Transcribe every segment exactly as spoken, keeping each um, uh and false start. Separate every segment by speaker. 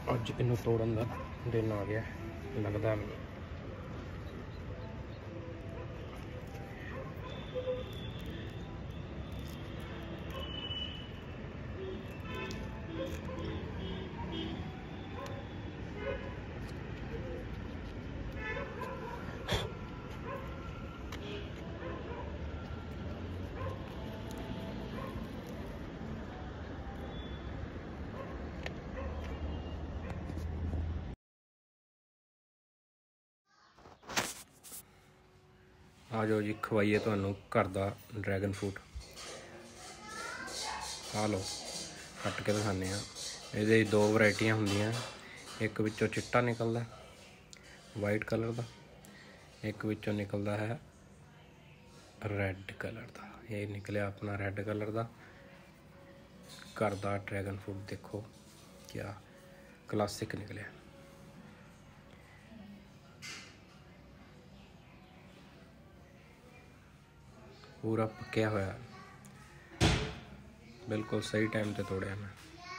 Speaker 1: अज इनू तोड़न का दिन आ गया लगता है। आ जाओ जी, खवाइए तुहानू घर का ड्रैगन फ्रूट। आ लो कट के दिखाने। ये दो वैरायटियां होंदियां, एक विचों चिट्टा निकलदा वाइट कलर का, एक विचों निकलदा है रैड कलर का। ये निकलिया अपना रैड कलर का घर का ड्रैगन फ्रूट। देखो क्या क्लासिक निकलिया। पूरा पक्या होया, बिल्कुल सही टाइम ते तोड़िया मैं।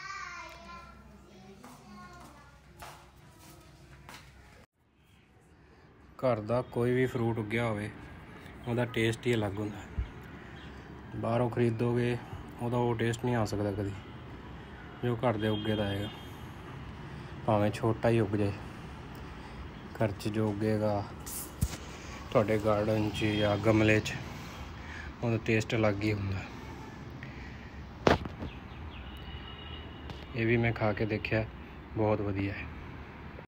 Speaker 1: घर का कोई भी फ्रूट उगया होवे उहदा टेस्ट ही अलग होंदा। बाहरों खरीदोगे उहदा वो टेस्ट नहीं आ सकता कभी जो घर दे उगे दा आएगा। भावें छोटा ही उग जाए, घर च जो उगेगा तुहाडे गार्डन च या गमले च, उहदा टेस्ट अलग ही होंदा। ये भी मैं खा के देखिया, बहुत वधिया है।